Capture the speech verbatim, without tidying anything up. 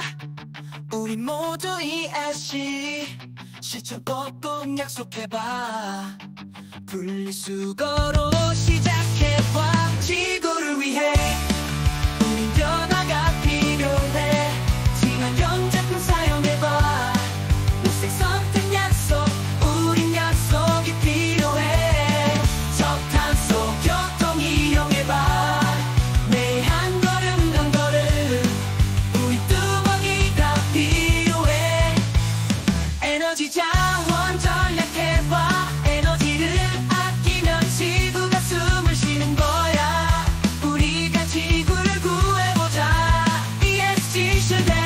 우리 모두 이에스지 실천 꼭꼭 약속해봐. 분리수거로 시작해봐. 지구를 위해 우린 변화가 필요해. 친환경 제품 사용해봐. 녹색 선택 약속, 우린 약속이 필요해. 저탄소 교통 이용해봐. 매일 한 걸음 한 걸음 우리 뚜벅이가 필요해. 에너지 자원 절약해봐. 에너지를 아끼면 지구가 숨을 쉬는 거야. 우리가 지구를 구해보자. 이에스지 실내